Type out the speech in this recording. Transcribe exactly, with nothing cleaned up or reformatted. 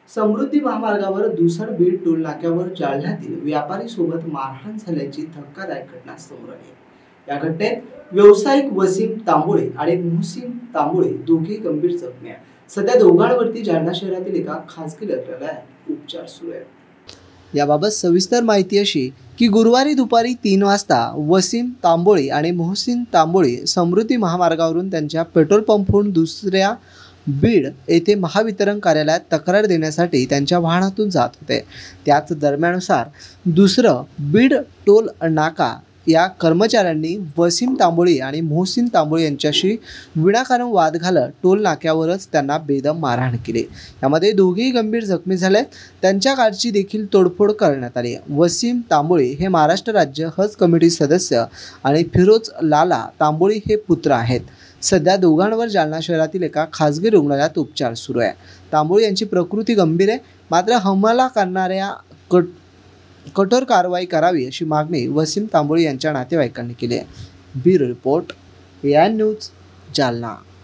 समृद्धी महामार्गावर दुसर बीड टोल नाक्यावर जालन्यातील व्यापारी सोबत मारहाण झाल्याची धक्कादायक घटना समोर आली। या घटनेत व्यावसायिक वसीम तांबोळे आणि मुहसिन तांबोळे दोघे गंभीर जखमी आहेत। सध्या दोघांवरती जालना शहरातील एका खासगी रुग्णालयात उपचार सुरू आहेत। याबाबत सविस्तर माहिती अशी की गुरुवारी दुपारी तीन वाजता वसीम तांबोळे आणि मुहसिन तांबोळे समृद्धी महामार्गावरून त्यांच्या पेट्रोल पंपहून दुसऱ्या बीड येथे महावितरण कार्यालयात तक्रार देण्यासाठी त्यांच्या वाहनातून जात होते। त्याच दरम्यानुसार दुसरं बीड टोल नाका या कर्मचाऱ्यांनी वसीम तांबोळे आणि मुहसिन तांबोळे यांच्याशी विनाकारण वाद घालत टोल नाक्यावरच त्यांना बेदम मारहाण केली। यामध्ये दोघेही गंभीर जखमी झाले। त्यांच्या कारची देखील तोडफोड करण्यात आली। वसीम तांबोळे हे महाराष्ट्र राज्य हज कमिटी सदस्य आणि फिरोज लाला तांबोळे हे पुत्र आहेत। सध्या दोघांवर जालना शहरातील एका खासगी रुग्णालयात उपचार सुरू आहे। तांबोळे यांची प्रकृती गंभीर आहे, मात्र हमला करणाऱ्या कट कठोर कारवाई करावी अशी मागणी वसीम तांबोळे यांच्या नातेवाईकांनी केली आहे। Bureau report, A I news, Jalna.